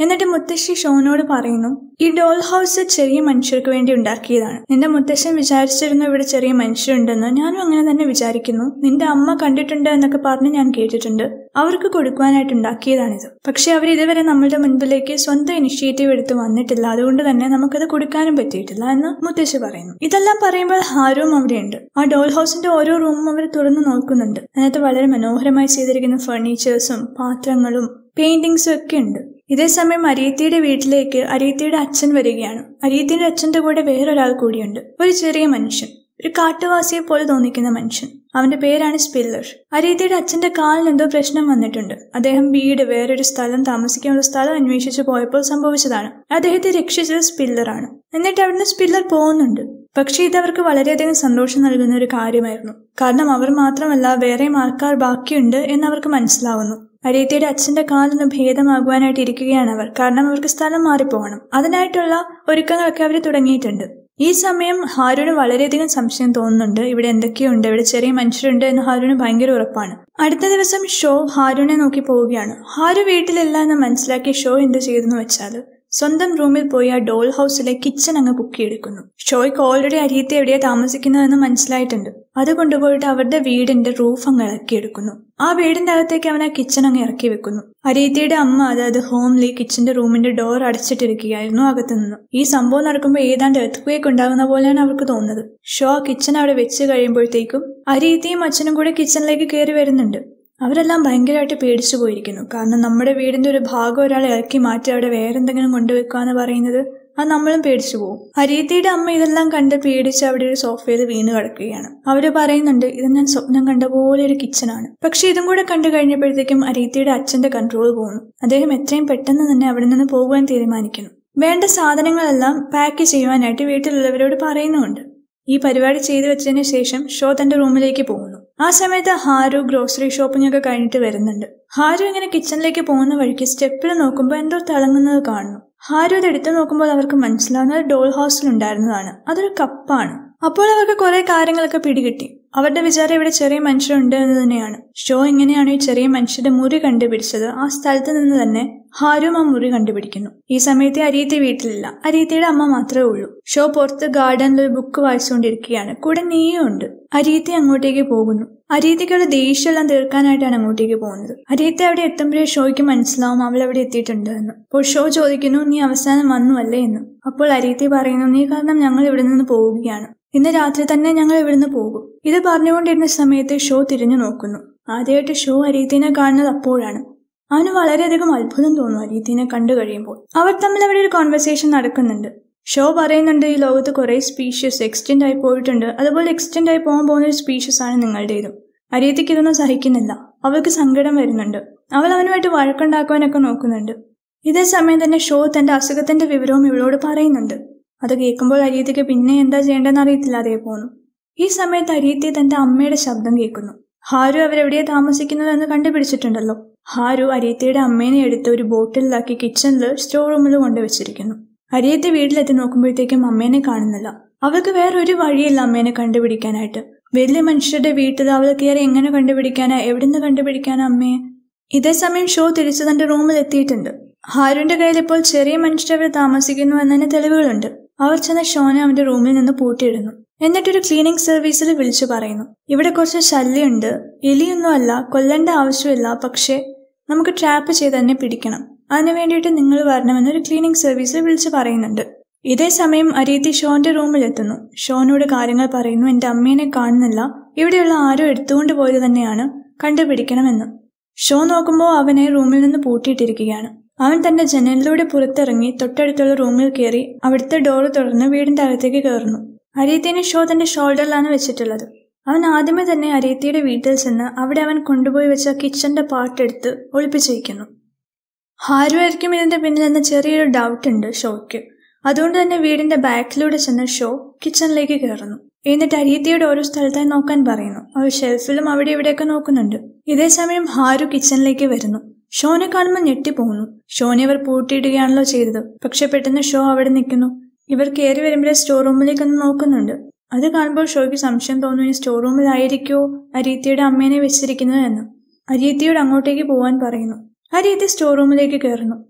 എന്നിട്ട് മുത്തശ്ശി ഷോനോട് പറയുന്നു, ഈ ഡോൾ ഹൗസ് ചെറിയ മനുഷ്യർക്ക് വേണ്ടി ഉണ്ടാക്കിയതാണ്. നിന്റെ മുത്തശ്ശൻ വിചാരിച്ചിരുന്നു ഇവിടെ ചെറിയ മനുഷ്യരുണ്ടെന്ന്. ഞാനും അങ്ങനെ തന്നെ വിചാരിക്കുന്നു. നിന്റെ അമ്മ കണ്ടിട്ടുണ്ട് എന്നൊക്കെ പറഞ്ഞ് ഞാൻ കേട്ടിട്ടുണ്ട്. അവർക്ക് കൊടുക്കുവാനായിട്ട് ഉണ്ടാക്കിയതാണിത്. പക്ഷെ അവർ ഇതുവരെ നമ്മളുടെ മുൻപിലേക്ക് സ്വന്തം ഇനിഷ്യേറ്റീവ് എടുത്ത് വന്നിട്ടില്ല. അതുകൊണ്ട് തന്നെ നമുക്കത് കൊടുക്കാനും പറ്റിയിട്ടില്ല എന്ന് മുത്തശ്ശി പറയുന്നു. ഇതെല്ലാം പറയുമ്പോൾ ഹാരുവും അവിടെയുണ്ട്. ആ ഡോൾ ഹൗസിന്റെ ഓരോ റൂമും അവർ തുറന്നു നോക്കുന്നുണ്ട്. അതിനകത്ത് വളരെ മനോഹരമായി ചെയ്തിരിക്കുന്ന ഫർണിച്ചേഴ്സും പാത്രങ്ങളും പെയിന്റിങ്സും ഒക്കെ ഉണ്ട്. ഇതേസമയം അരിയത്തിയുടെ വീട്ടിലേക്ക് അരിയത്തിയുടെ അച്ഛൻ വരികയാണ്. അരിയത്തിയുടെ അച്ഛന്റെ കൂടെ വേറൊരാൾ കൂടിയുണ്ട്. ഒരു ചെറിയ മനുഷ്യൻ, ഒരു കാട്ടുവാസിയെ പോലെ തോന്നിക്കുന്ന മനുഷ്യൻ. അവന്റെ പേരാണ് സ്പില്ലർ. അരിയത്തിയുടെ അച്ഛന്റെ കാലിന് എന്തോ പ്രശ്നം വന്നിട്ടുണ്ട്. അദ്ദേഹം വേറൊരു സ്ഥലം, താമസിക്കാനുള്ള സ്ഥലം അന്വേഷിച്ചു പോയപ്പോൾ സംഭവിച്ചതാണ്. അദ്ദേഹത്തെ രക്ഷിച്ചത് സ്പില്ലറാണ്. എന്നിട്ട് അവിടുന്ന് സ്പില്ലർ പോകുന്നുണ്ട്. പക്ഷെ ഇതവർക്ക് വളരെയധികം സന്തോഷം നൽകുന്ന ഒരു കാര്യമായിരുന്നു. കാരണം അവർ മാത്രമല്ല, വേറെയും ആൾക്കാർ ബാക്കിയുണ്ട് എന്നവർക്ക് മനസ്സിലാവുന്നു. അരിയത്തിയുടെ അച്ഛന്റെ കാലൊന്ന് ഭേദമാകുവാനായിട്ട് ഇരിക്കുകയാണ് അവർ. കാരണം അവർക്ക് സ്ഥലം മാറിപ്പോകണം. അതിനായിട്ടുള്ള ഒരുക്കങ്ങളൊക്കെ അവർ തുടങ്ങിയിട്ടുണ്ട്. ഈ സമയം ഹാരുവിന് വളരെയധികം സംശയം തോന്നുന്നുണ്ട്. ഇവിടെ എന്തൊക്കെയുണ്ട്, ഇവിടെ ചെറിയ മനുഷ്യരുണ്ട് എന്ന് ഹാരുവിന് ഭയങ്കര ഉറപ്പാണ്. അടുത്ത ദിവസം ഷോ ഹാരുവിനെ നോക്കി പോവുകയാണ്. ഹാരു വീട്ടിലില്ല എന്ന് മനസ്സിലാക്കി ഷോ എന്ത് ചെയ്തെന്ന് വെച്ചാൽ സ്വന്തം റൂമിൽ പോയി ആ ഡോൾ ഹൗസിലെ കിച്ചൺ അങ്ങ് പൊക്കിയെടുക്കുന്നു. ഷോയ്ക്ക് ഓൾറെഡി അരിയത്തി എവിടെയാ താമസിക്കുന്നതെന്ന് മനസ്സിലായിട്ടുണ്ട്. അത് കൊണ്ടുപോയിട്ട് അവരുടെ വീടിന്റെ റൂഫ് അങ്ങ് ഇറക്കിയെടുക്കുന്നു. ആ വീടിന്റെ അകത്തേക്ക് അവൻ ആ കിച്ചൺ അങ്ങ് ഇറക്കി വെക്കുന്നു. അരിയത്തിയുടെ അമ്മ, അതായത് ഹോംലി, കിച്ചന്റെ റൂമിന്റെ ഡോർ അടച്ചിട്ടിരിക്കുകയായിരുന്നു അകത്തുനിന്ന്. ഈ സംഭവം നടക്കുമ്പോൾ ഏതാണ്ട് എർത്ത് ഉണ്ടാകുന്ന പോലെയാണ് അവർക്ക് തോന്നുന്നത്. ഷോ ആ കിച്ചൺ അവിടെ വെച്ച് കഴിയുമ്പോഴത്തേക്കും അരിയത്തിയും അച്ഛനും കൂടെ കിച്ചണിലേക്ക് കയറി വരുന്നുണ്ട്. അവരെല്ലാം ഭയങ്കരമായിട്ട് പേടിച്ചു പോയിരിക്കുന്നു. കാരണം നമ്മുടെ വീടിന്റെ ഒരു ഭാഗം ഒരാളെ ഇറക്കി മാറ്റി അവിടെ വേറെന്തെങ്കിലും കൊണ്ടുവെക്കുക എന്ന് പറയുന്നത്, അത് നമ്മളും പേടിച്ചു പോകും. അരിയത്തിയുടെ അമ്മ ഇതെല്ലാം കണ്ട് പേടിച്ച് അവിടെ ഒരു സോഫയിൽ വീണ് കിടക്കുകയാണ്. അവര് പറയുന്നുണ്ട്, ഇത് ഞാൻ സ്വപ്നം കണ്ട പോലെ ഒരു കിച്ചണാണ്. പക്ഷെ ഇതും കൂടെ കണ്ടു കഴിഞ്ഞപ്പോഴത്തേക്കും അരിയത്തിയുടെ അച്ഛന്റെ കൺട്രോൾ പോകുന്നു. അദ്ദേഹം എത്രയും പെട്ടെന്ന് തന്നെ അവിടെ നിന്ന് പോകുവാൻ തീരുമാനിക്കുന്നു. വേണ്ട സാധനങ്ങളെല്ലാം പാക്ക് ചെയ്യുവാനായിട്ട് വീട്ടിലുള്ളവരോട് പറയുന്നുമുണ്ട്. ഈ പരിപാടി ചെയ്തു വെച്ചതിന് ശേഷം ഷോ തന്റെ റൂമിലേക്ക് പോകുന്നു. ആ സമയത്ത് ഹാരു ഗ്രോസറി ഷോപ്പിംഗ് ഒക്കെ കഴിഞ്ഞിട്ട് വരുന്നുണ്ട്. ഹാരു ഇങ്ങനെ കിച്ചണിലേക്ക് പോകുന്ന വഴിക്ക് സ്റ്റെപ്പിൽ നോക്കുമ്പോൾ എന്തോ തിളങ്ങുന്നത് കാണുന്നു. ഹാരു അത് എടുത്തു നോക്കുമ്പോൾ അവർക്ക് മനസ്സിലാവുന്നത് ഡോൾ ഹൗസിൽ ഉണ്ടായിരുന്നതാണ്. അതൊരു കപ്പാണ്. അപ്പോൾ അവർക്ക് കുറെ കാര്യങ്ങളൊക്കെ പിടികിട്ടി. അവരുടെ വിചാരം ഇവിടെ ചെറിയ മനുഷ്യരുണ്ട് എന്ന് തന്നെയാണ്. ഷോ എങ്ങനെയാണ് ഈ ചെറിയ മനുഷ്യരുടെ മുറി കണ്ടുപിടിച്ചത്, ആ സ്ഥലത്ത് നിന്ന് തന്നെ ഹാരും ആ മുറി കണ്ടുപിടിക്കുന്നു. ഈ സമയത്ത് അരിയത്തി വീട്ടിലില്ല. അരിയത്തിയുടെ അമ്മ മാത്രമേ ഉള്ളൂ. ഷോ പുറത്ത് ഗാർഡനിൽ ഒരു ബുക്ക് വായിച്ചുകൊണ്ടിരിക്കുകയാണ്. കൂടെ നീയും ഉണ്ട്. അരിയത്തി അങ്ങോട്ടേക്ക് പോകുന്നു. അരിയത്തിക്കുള്ള ദേഷ്യമെല്ലാം തീർക്കാനായിട്ടാണ് അങ്ങോട്ടേക്ക് പോകുന്നത്. അരിയത്തി അവിടെ എത്തുമ്പോഴേ ഷോയ്ക്ക് മനസ്സിലാവും അവൾ അവിടെ എത്തിയിട്ടുണ്ട് എന്ന്. അപ്പോൾ ഷോ ചോദിക്കുന്നു, നീ അവസാനം വന്നു അല്ലേ എന്ന്. അപ്പോൾ അരിയത്തി പറയുന്നു, നീ കാരണം ഞങ്ങൾ ഇവിടെ നിന്ന് പോവുകയാണ്. ഇന്ന് രാത്രി തന്നെ ഞങ്ങൾ ഇവിടുന്ന് പോകും. ഇത് പറഞ്ഞുകൊണ്ടിരുന്ന സമയത്ത് ഷോ തിരിഞ്ഞു നോക്കുന്നു. ആദ്യമായിട്ട് ഷോ അരിയത്തിനെ കാണുന്നത് അപ്പോഴാണ്. അവന് വളരെയധികം അത്ഭുതം തോന്നുന്നു അരിയത്തിനെ കണ്ടു കഴിയുമ്പോൾ. അവർ തമ്മിൽ അവിടെ ഒരു കോൺവെർസേഷൻ നടക്കുന്നുണ്ട്. ഷോ പറയുന്നുണ്ട്, ഈ ലോകത്ത് കുറെ സ്പീഷ്യസ് എക്സ്റ്റെൻഡ് ആയി പോയിട്ടുണ്ട്. അതുപോലെ എക്സ്റ്റെൻഡ് ആയി പോകാൻ പോകുന്ന ഒരു സ്പീഷ്യസ് ആണ് നിങ്ങളുടേതും. അരിയത്തിക്ക് ഇതൊന്നും സഹിക്കുന്നില്ല. അവൾക്ക് സങ്കടം വരുന്നുണ്ട്. അവൾ അവനുമായിട്ട് വഴക്കുണ്ടാക്കുവാനൊക്കെ നോക്കുന്നുണ്ട്. ഇതേ സമയം തന്നെ ഷോ തന്റെ അസുഖത്തിന്റെ വിവരവും ഇവളോട് പറയുന്നുണ്ട്. അത് കേൾക്കുമ്പോൾ അരിയത്തിക്ക് പിന്നെ എന്താ ചെയ്യേണ്ടതെന്ന് അറിയത്തില്ല, അതേ പോന്നു. ഈ സമയത്ത് അരിയത്തി തന്റെ അമ്മയുടെ ശബ്ദം കേൾക്കുന്നു. ഹാരു അവരെവിടെയാ താമസിക്കുന്നത് എന്ന് കണ്ടുപിടിച്ചിട്ടുണ്ടല്ലോ. ഹാരു അരിയത്തിയുടെ അമ്മേനെ എടുത്ത് ഒരു ബോട്ടിലാക്കി കിച്ചണിൽ സ്റ്റോർ റൂമിൽ കൊണ്ടുവച്ചിരിക്കുന്നു. അരിയത്തി വീട്ടിലെത്തി നോക്കുമ്പോഴത്തേക്കും അമ്മേനെ കാണുന്നില്ല. അവൾക്ക് വേറൊരു വഴിയില്ല അമ്മേനെ കണ്ടുപിടിക്കാനായിട്ട്. വലിയ മനുഷ്യരുടെ വീട്ടിൽ അവൾ കയറി എങ്ങനെ കണ്ടുപിടിക്കാനാ, എവിടുന്ന് കണ്ടുപിടിക്കാനാ അമ്മയെ? ഇതേ സമയം ഷോ തിരിച്ചു തന്റെ റൂമിൽ എത്തിയിട്ടുണ്ട്. ഹാരുവിന്റെ കയ്യിൽ ഇപ്പോൾ ചെറിയ മനുഷ്യരവർ താമസിക്കുന്നു എന്നതിന് തെളിവുകളുണ്ട്. അവർ ചെന്ന ഷോനെ അവന്റെ റൂമിൽ നിന്ന് പൂട്ടിയിടുന്നു. എന്നിട്ടൊരു ക്ലീനിങ് സർവീസിൽ വിളിച്ചു പറയുന്നു, ഇവിടെ കുറച്ച് ശല്യമുണ്ട്. എലിയൊന്നും അല്ല, കൊല്ലേണ്ട ആവശ്യമില്ല. പക്ഷേ നമുക്ക് ട്രാപ്പ് ചെയ്ത് തന്നെ പിടിക്കണം. അതിനു വേണ്ടിയിട്ട് നിങ്ങൾ വരണമെന്നൊരു ക്ലീനിങ് സർവീസിൽ വിളിച്ചു പറയുന്നുണ്ട്. ഇതേ സമയം അരിയത്തി ഷോന്റെ റൂമിൽ എത്തുന്നു. ഷോനോട് കാര്യങ്ങൾ പറയുന്നു. എന്റെ അമ്മേനെ കാണുന്നില്ല, ഇവിടെയുള്ള ആരോ എടുത്തുകൊണ്ട് പോയത് തന്നെയാണ്, കണ്ടുപിടിക്കണമെന്ന്. ഷോ നോക്കുമ്പോൾ അവനെ റൂമിൽ നിന്ന് പൂട്ടിയിട്ടിരിക്കുകയാണ്. അവൻ തന്റെ ജനലിലൂടെ പുറത്തിറങ്ങി തൊട്ടടുത്തുള്ള റൂമിൽ കയറി അവിടുത്തെ ഡോറ് തുറന്ന് വീടിന്റെ അകത്തേക്ക് കയറുന്നു. അരിയത്തിനെ ഷോ തന്റെ ഷോൾഡറിലാണ് വെച്ചിട്ടുള്ളത്. അവൻ ആദ്യമേ തന്നെ അരിയത്തിയുടെ വീട്ടിൽ ചെന്ന് അവിടെ അവൻ കൊണ്ടുപോയി വെച്ച കിച്ചന്റെ പാട്ടെടുത്ത് ഒളിപ്പിച്ചു വയ്ക്കുന്നു. ഹാരുവായിരിക്കും ഇതിന്റെ പിന്നിലെന്ന ചെറിയൊരു ഡൗട്ട് ഉണ്ട് ഷോയ്ക്ക്. അതുകൊണ്ട് തന്നെ വീടിന്റെ ബാക്കിലൂടെ ചെന്ന ഷോ കിച്ചണിലേക്ക് കയറുന്നു. എന്നിട്ട് അരിയത്തിയുടെ ഓരോ സ്ഥലത്തായി നോക്കാൻ പറയുന്നു. അവൾ ഷെൽഫിലും അവിടെ ഇവിടെയൊക്കെ നോക്കുന്നുണ്ട്. ഇതേ സമയം ഹാരു കിച്ചണിലേക്ക് വരുന്നു. ഷോനെ കാണുമ്പോൾ ഞെട്ടിപ്പോകുന്നു. ഷോനെ ഇവർ പൂട്ടിയിടുകയാണല്ലോ ചെയ്തത്. പക്ഷെ പെട്ടെന്ന് ഷോ അവിടെ നിൽക്കുന്നു. ഇവർ കയറി വരുമ്പോഴേ സ്റ്റോർ റൂമിലേക്കൊന്ന് നോക്കുന്നുണ്ട്. അത് കാണുമ്പോൾ ഷോയ്ക്ക് സംശയം തോന്നുന്നു, സ്റ്റോർ റൂമിലായിരിക്കോ അരിയത്തിയുടെ അമ്മേനെ വെച്ചിരിക്കുന്നത് എന്ന്. അരിയത്തിയോട് അങ്ങോട്ടേക്ക് പോവാൻ പറയുന്നു. അരിയത്തി സ്റ്റോർ റൂമിലേക്ക് കയറുന്നു.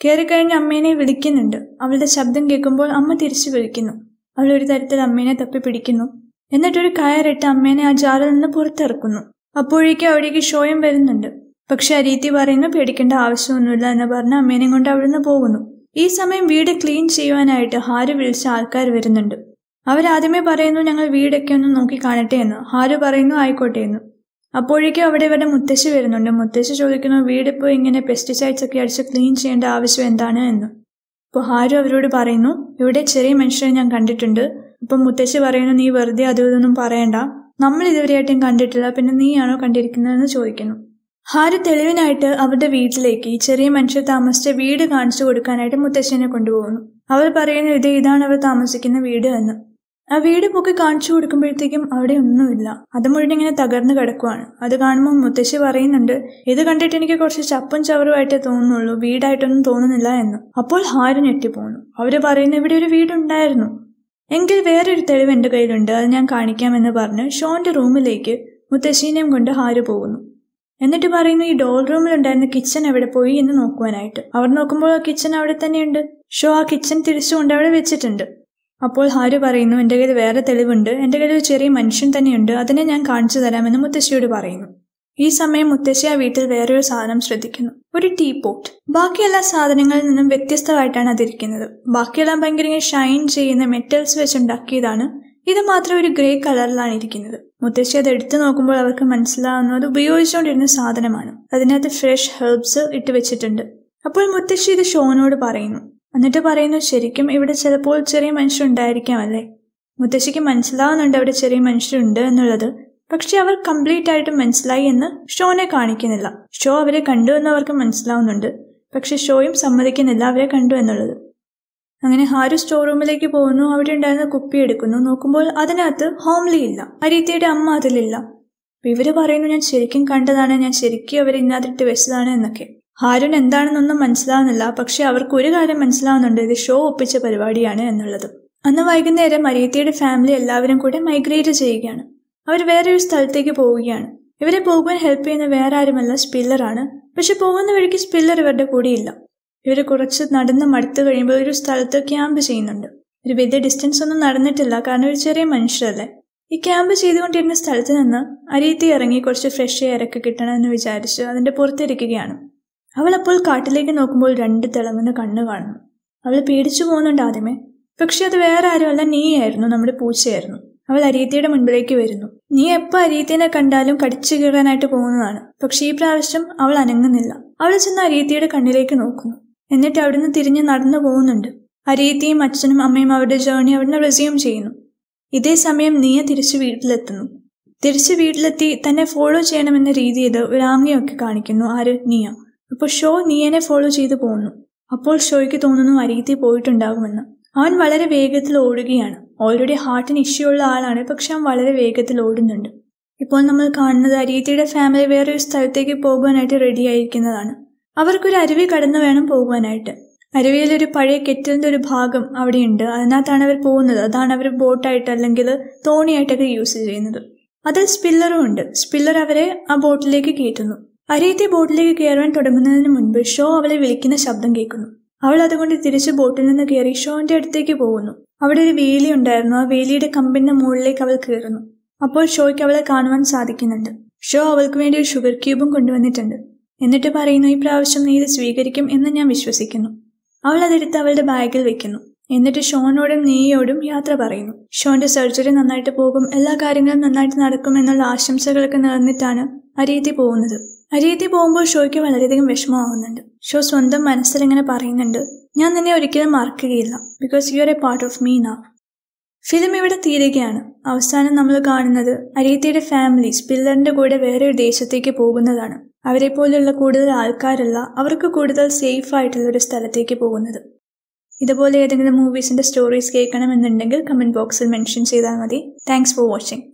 കയറിക്കഴിഞ്ഞ് അമ്മേനെ വിളിക്കുന്നുണ്ട്. അവളുടെ ശബ്ദം കേൾക്കുമ്പോൾ അമ്മ തിരിച്ചു വിളിക്കുന്നു. അവൾ ഒരു തരത്തിൽ അമ്മേനെ തപ്പി പിടിക്കുന്നു. എന്നിട്ടൊരു കയറിട്ട് അമ്മേനെ ആ ജാറിൽ നിന്ന് പുറത്തിറക്കുന്നു. അപ്പോഴേക്കും അവിടേക്ക് ഷോയും വരുന്നുണ്ട്. പക്ഷെ അരീത്തി പറയുന്നു പേടിക്കേണ്ട ആവശ്യമൊന്നുമില്ല എന്ന് പറഞ്ഞ് അമ്മേനെയും കൊണ്ട് അവിടുന്ന് പോകുന്നു. ഈ സമയം വീട് ക്ലീൻ ചെയ്യുവാനായിട്ട് ഹാരു വിളിച്ച ആൾക്കാർ വരുന്നുണ്ട്. അവരാദ്യമേ പറയുന്നു ഞങ്ങൾ വീടൊക്കെ ഒന്ന് നോക്കി കാണട്ടെ എന്ന്. ഹാരു പറയുന്നു ആയിക്കോട്ടെ എന്ന്. അപ്പോഴേക്കും അവിടെ ഇവരുടെ മുത്തശ്ശി വരുന്നുണ്ട്. മുത്തശ്ശി ചോദിക്കുന്നു വീടിപ്പോൾ ഇങ്ങനെ പെസ്റ്റിസൈഡ്സ് ഒക്കെ അടിച്ച് ക്ലീൻ ചെയ്യേണ്ട ആവശ്യം എന്താണ് എന്ന്. അപ്പോൾ ഹാരു അവരോട് പറയുന്നു ഇവിടെ ചെറിയ മനുഷ്യരെ ഞാൻ കണ്ടിട്ടുണ്ട്. അപ്പം മുത്തശ്ശി പറയുന്നു നീ വെറുതെ അതും ഇതൊന്നും പറയണ്ട, നമ്മൾ ഇതുവരെയായിട്ടും കണ്ടിട്ടില്ല, പിന്നെ നീയാണോ കണ്ടിരിക്കുന്നതെന്ന് ചോദിക്കുന്നു. ഹാരു തെളിവിനായിട്ട് അവരുടെ വീട്ടിലേക്ക് ഈ ചെറിയ മനുഷ്യർ താമസിച്ച വീട് കാണിച്ചു കൊടുക്കാനായിട്ട് മുത്തശ്ശിനെ കൊണ്ടുപോകുന്നു. അവർ പറയുന്നു ഇതാണ് അവർ താമസിക്കുന്ന വീട് എന്ന്. ആ വീട് പൊക്കി കാണിച്ചു കൊടുക്കുമ്പോഴത്തേക്കും അവിടെ ഒന്നുമില്ല. അത് മുഴുവൻ ഇങ്ങനെ തകർന്നു കിടക്കുവാണ്. അത് കാണുമ്പോൾ മുത്തശ്ശി പറയുന്നുണ്ട് ഇത് കണ്ടിട്ട് എനിക്ക് കുറച്ച് ചപ്പും ചവറുമായിട്ടേ തോന്നുന്നുള്ളൂ, വീടായിട്ടൊന്നും തോന്നുന്നില്ല എന്ന്. അപ്പോൾ ഹാരു ഞെട്ടിപ്പോകുന്നു. അവര് പറയുന്നു ഇവിടെ ഒരു വീടുണ്ടായിരുന്നു, എങ്കിൽ വേറൊരു തെളിവ് എൻ്റെ കയ്യിലുണ്ട്, അത് ഞാൻ കാണിക്കാമെന്ന് പറഞ്ഞ് ഷോന്റെ റൂമിലേക്ക് മുത്തശ്ശീനെയും കൊണ്ട് ഹാരു പോകുന്നു. എന്നിട്ട് പറയുന്നു ഈ ഡോൾ റൂമിലുണ്ടായിരുന്ന കിച്ചൺ എവിടെ പോയി എന്ന് നോക്കുവാനായിട്ട്. അവർ നോക്കുമ്പോൾ ആ കിച്ചൺ അവിടെ തന്നെയുണ്ട്. ഷോ ആ കിച്ചൺ തിരിച്ചുകൊണ്ട് അവിടെ വെച്ചിട്ടുണ്ട്. അപ്പോൾ ഹാരു പറയുന്നു എൻ്റെ കയ്യിൽ വേറെ തെളിവുണ്ട്, എൻ്റെ കയ്യിൽ ഒരു ചെറിയ മനുഷ്യൻ തന്നെയുണ്ട്, അതിനെ ഞാൻ കാണിച്ചു തരാമെന്ന് മുത്തശ്ശിയോട് പറയുന്നു. ഈ സമയം മുത്തശ്ശി ആ വീട്ടിൽ വേറൊരു സാധനം ശ്രദ്ധിക്കുന്നു, ഒരു ടീ പോട്ട്. ബാക്കി എല്ലാ സാധനങ്ങളിൽ നിന്നും വ്യത്യസ്തമായിട്ടാണ് അതിരിക്കുന്നത്. ബാക്കിയെല്ലാം ഭയങ്കര ഷൈൻ ചെയ്യുന്ന മെറ്റൽസ് വെച്ചുണ്ടാക്കിയതാണ്. ഇത് മാത്രം ഒരു ഗ്രേ കളറിലാണ് ഇരിക്കുന്നത്. മുത്തശ്ശി അത് എടുത്തു നോക്കുമ്പോൾ അവർക്ക് മനസ്സിലാവുന്നു അത് ഉപയോഗിച്ചുകൊണ്ടിരുന്ന സാധനമാണ്. അതിനകത്ത് ഫ്രഷ് ഹെർബ്സ് ഇട്ട് വെച്ചിട്ടുണ്ട്. അപ്പോൾ മുത്തശ്ശി ഇത് ഷോനോട് പറയുന്നു. എന്നിട്ട് പറയുന്നു ശരിക്കും ഇവിടെ ചിലപ്പോൾ ചെറിയ മനുഷ്യരുണ്ടായിരിക്കാമല്ലേ. മുത്തശ്ശിക്ക് മനസ്സിലാവുന്നുണ്ട് അവിടെ ചെറിയ മനുഷ്യരുണ്ട് എന്നുള്ളത്. പക്ഷെ അവർ കംപ്ലീറ്റ് ആയിട്ട് മനസ്സിലായി എന്ന് ഷോനെ കാണിക്കുന്നില്ല. ഷോ അവരെ കണ്ടു എന്ന് അവർക്ക് മനസ്സിലാവുന്നുണ്ട്. പക്ഷെ ഷോയും സമ്മതിക്കുന്നില്ല അവരെ കണ്ടു എന്നുള്ളത്. അങ്ങനെ ഹാരു സ്റ്റോർ റൂമിലേക്ക് പോകുന്നു. അവിടെ ഉണ്ടായിരുന്ന കുപ്പി എടുക്കുന്നു. നോക്കുമ്പോൾ അതിനകത്ത് ഹോംലി ഇല്ല, അരീത്തിയുടെ അമ്മ അതിലില്ല. ഇവര് പറയുന്നു ഞാൻ ശരിക്കും കണ്ടതാണ്, ഞാൻ ശരിക്കും അവർ ഇന്നാതിട്ട് വെച്ചതാണ് എന്നൊക്കെ. ഹാരുന് എന്താണെന്നൊന്നും മനസ്സിലാവുന്നില്ല. പക്ഷെ അവർക്ക് ഒരു കാര്യം മനസ്സിലാവുന്നുണ്ട്, ഇത് ഷോ ഒപ്പിച്ച പരിപാടിയാണ് എന്നുള്ളത്. അന്ന് വൈകുന്നേരം അരീത്തിയുടെ ഫാമിലി എല്ലാവരും കൂടെ മൈഗ്രേറ്റ് ചെയ്യുകയാണ്. അവർ വേറൊരു സ്ഥലത്തേക്ക് പോവുകയാണ്. ഇവരെ പോകുവാൻ ഹെൽപ്പ് ചെയ്യുന്ന വേറെ ആരുമല്ല, സ്പില്ലറാണ്. പക്ഷെ പോകുന്ന വഴിക്ക് സ്പില്ലർ ഇവരുടെ കൂടെയില്ല. ഇവർ കുറച്ച് നടന്ന് മടുത്തു കഴിയുമ്പോൾ ഒരു സ്ഥലത്ത് ക്യാമ്പ് ചെയ്യുന്നുണ്ട്. ഒരു വലിയ ഡിസ്റ്റൻസ് ഒന്നും നടന്നിട്ടില്ല, കാരണം ഒരു ചെറിയ മനുഷ്യരല്ലേ. ഈ ക്യാമ്പ് ചെയ്തുകൊണ്ടിരുന്ന സ്ഥലത്ത് നിന്ന് അരീത്തി ഇറങ്ങി കുറച്ച് ഫ്രഷ് എയർ ഒക്കെ കിട്ടണമെന്ന് വിചാരിച്ച് അതിന്റെ പുറത്തിരിക്കുകയാണ്. അവൾ അപ്പോൾ കാട്ടിലേക്ക് നോക്കുമ്പോൾ 2 തിളങ്ങുന്ന കണ്ണ് കാണുന്നു. അവൾ പേടിച്ചു പോകുന്നുണ്ട് ആദ്യമേ. പക്ഷെ അത് വേറെ ആരുമല്ല, നീയായിരുന്നു, നമ്മുടെ പൂച്ചയായിരുന്നു. അവൾ അരീത്തിയുടെ മുൻപിലേക്ക് വരുന്നു. നീ എപ്പോൾ അരീത്തിനെ കണ്ടാലും കടിച്ചു കീറാനായിട്ട് പോകുന്നതാണ്. പക്ഷെ ഈ പ്രാവശ്യം അവൾ അനങ്ങുന്നില്ല. അവൾ ചെന്ന് അരീത്തിയുടെ കണ്ണിലേക്ക് നോക്കുന്നു. എന്നിട്ട് അവിടുന്ന് തിരിഞ്ഞ് നടന്നു പോകുന്നുണ്ട്. അരീത്തിയും അച്ഛനും അമ്മയും അവരുടെ ജേർണി അവിടുന്ന് റെസ്യൂം ചെയ്യുന്നു. ഇതേ സമയം നീയ തിരിച്ചു വീട്ടിലെത്തുന്നു. തിരിച്ച് വീട്ടിലെത്തി തന്നെ ഫോളോ ചെയ്യണമെന്ന രീതിയിൽ ഒരു ആംഗ്യമൊക്കെ കാണിക്കുന്നു. ആര്? നീയ. അപ്പോൾ ഷോ നീയനെ ഫോളോ ചെയ്തു പോകുന്നു. അപ്പോൾ ഷോയ്ക്ക് തോന്നുന്നു അരീത്തി പോയിട്ടുണ്ടാകുമെന്ന്. അവൻ വളരെ വേഗത്തിൽ ഓടുകയാണ്. ഓൾറെഡി ഹാർട്ടിന് ഇഷ്യൂ ഉള്ള ആളാണ്, പക്ഷെ അവൻ വളരെ വേഗത്തിൽ ഓടുന്നുണ്ട്. ഇപ്പോൾ നമ്മൾ കാണുന്നത് അരീത്തിയുടെ ഫാമിലി വേറൊരു സ്ഥലത്തേക്ക് പോകുവാനായിട്ട് റെഡി ആയിരിക്കുന്നതാണ്. അവർക്കൊരു അരുവി കടന്നു വേണം പോകുവാനായിട്ട്. അരുവിയിലൊരു പഴയ കെറ്റിലിന്റെ ഒരു ഭാഗം അവിടെയുണ്ട്. അതിനകത്താണ് അവർ പോകുന്നത്. അതാണ് അവർ ബോട്ടായിട്ട് അല്ലെങ്കിൽ തോണിയായിട്ടൊക്കെ യൂസ് ചെയ്യുന്നത്. അതിൽ സ്പില്ലറും ഉണ്ട്. സ്പില്ലർ അവരെ ആ ബോട്ടിലേക്ക് കയറ്റുന്നു. അരീത്തി ബോട്ടിലേക്ക് കയറാൻ തുടങ്ങുന്നതിന് മുൻപ് ഷോ അവളെ വിളിക്കുന്ന ശബ്ദം കേൾക്കുന്നു. അവൾ അതുകൊണ്ട് തിരിച്ച് ബോട്ടിൽ നിന്ന് കയറി ഷോന്റെ അടുത്തേക്ക് പോകുന്നു. അവിടെ ഒരു വേലി ഉണ്ടായിരുന്നു. ആ വേലിയുടെ കമ്പിന്റെ മുകളിലേക്ക് അവൾ കയറുന്നു. അപ്പോൾ ഷോയ്ക്ക് അവളെ കാണുവാൻ സാധിക്കുന്നുണ്ട്. ഷോ അവൾക്ക് വേണ്ടി ഒരു ഷുഗർ ക്യൂബും കൊണ്ടുവന്നിട്ടുണ്ട്. എന്നിട്ട് പറയുന്നു ഈ പ്രാവശ്യം നീ ഇത് സ്വീകരിക്കും എന്ന് ഞാൻ വിശ്വസിക്കുന്നു. അവൾ അതെടുത്ത് അവളുടെ ബാഗിൽ വെക്കുന്നു. എന്നിട്ട് ഷോനോടും നീയോടും യാത്ര പറയുന്നു. ഷോന്റെ സർജറി നന്നായിട്ട് പോകും, എല്ലാ കാര്യങ്ങളും നന്നായിട്ട് നടക്കും എന്നുള്ള ആശംസകളൊക്കെ നേർന്നിട്ടാണ് അരീത്തി പോകുന്നത്. അരീത്തി പോകുമ്പോൾ ഷോയ്ക്ക് വളരെയധികം വിഷമമാവുന്നുണ്ട്. ഷോ സ്വന്തം മനസ്സിലിങ്ങനെ പറയുന്നുണ്ട്, ഞാൻ നിന്നെ ഒരിക്കലും മറക്കുകയില്ല, because you are a part of me now. Film ഇവിടെ തീരുകയാണ്. അവസാനം നമ്മൾ കാണുന്നത് അരീത്തിയുടെ ഫാമിലി സ്പില്ലറിന്റെ കൂടെ വേറെ ഒരു ദേശത്തേക്ക് പോകുന്നതാണ്. അവരെ പോലെയുള്ള കൂടുതൽ ആൾക്കാരല്ല, അവർക്ക് കൂടുതൽ സേഫ് ആയിട്ടുള്ള ഒരു സ്ഥലത്തേക്ക് പോകുന്നത്. ഇതുപോലെ ഏതെങ്കിലും മൂവീസിന്റെ സ്റ്റോറീസ് കേൾക്കണമെന്നുണ്ടെങ്കിൽ കമന്റ് ബോക്സിൽ മെൻഷൻ ചെയ്താൽ മതി. Thanks for watching.